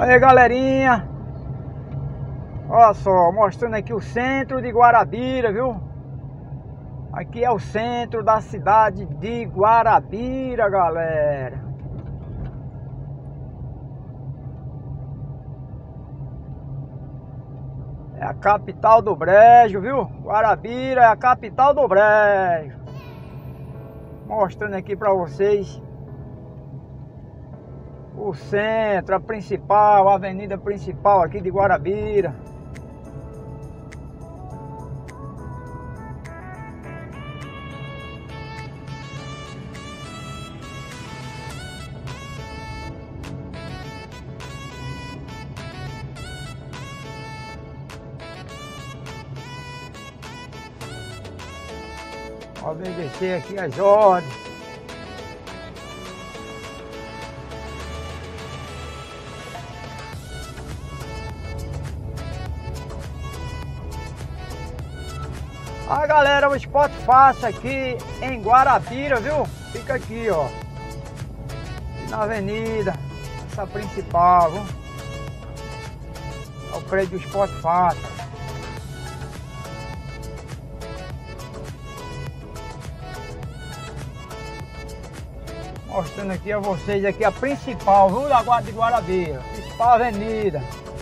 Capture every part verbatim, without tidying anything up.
Aí, galerinha, olha só, mostrando aqui o centro de Guarabira, viu? Aqui é o centro da cidade de Guarabira, galera. É a capital do brejo, viu? Guarabira é a capital do brejo. Mostrando aqui pra vocês o centro, a principal, a avenida principal aqui de Guarabira. Obedecer aqui as ordens. A galera, o spot fácil aqui em Guarabira, viu? Fica aqui, ó, aqui na avenida, essa principal, viu? É o prédio do spot fácil. Mostrando aqui a vocês aqui a principal, viu? Da Guarda de Guarabira, principal avenida.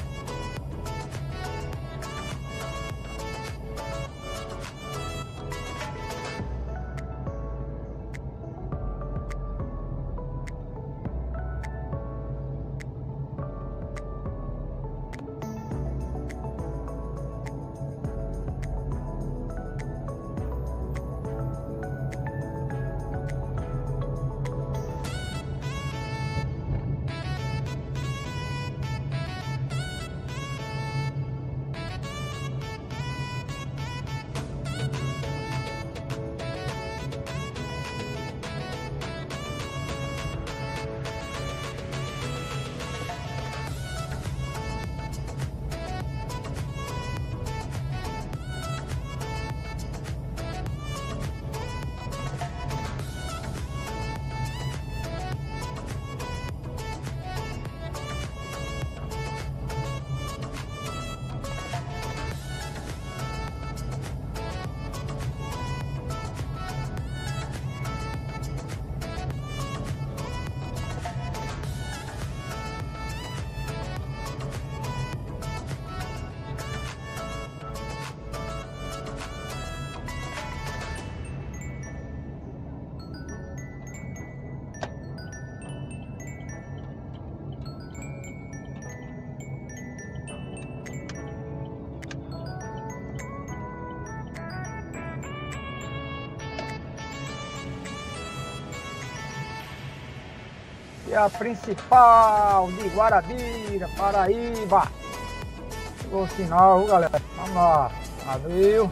É a principal de Guarabira, Paraíba. Chegou o sinal, viu, galera? Vamos lá, abriu.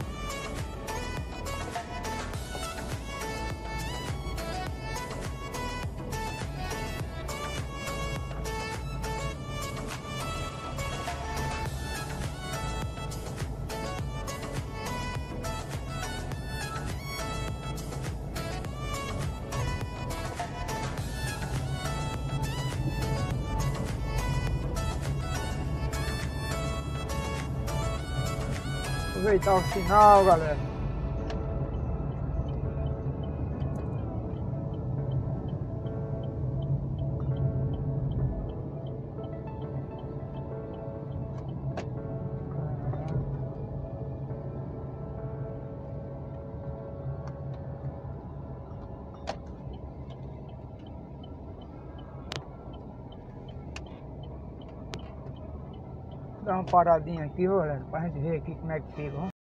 Aproveitar o sinal, galera. Dá uma paradinha aqui, galera, pra gente ver aqui como é que fica.